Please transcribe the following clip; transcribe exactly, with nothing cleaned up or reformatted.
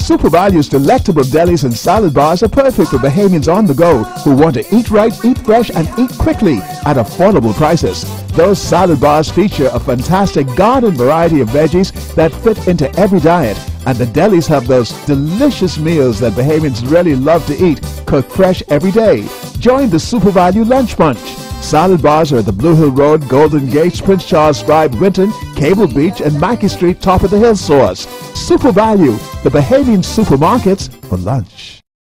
Super Value's delectable delis and salad bars are perfect for Bahamians on the go who want to eat right, eat fresh, and eat quickly at affordable prices. Those salad bars feature a fantastic garden variety of veggies that fit into every diet, and the delis have those delicious meals that Bahamians really love to eat, cooked fresh every day. Join the Super Value Lunch Bunch. Salad bars are at the Blue Hill Road, Golden Gates, Prince Charles Drive, Winton, Cable Beach, and Mackey Street, top of the hill source. Super Value, the Bahamian supermarkets for lunch.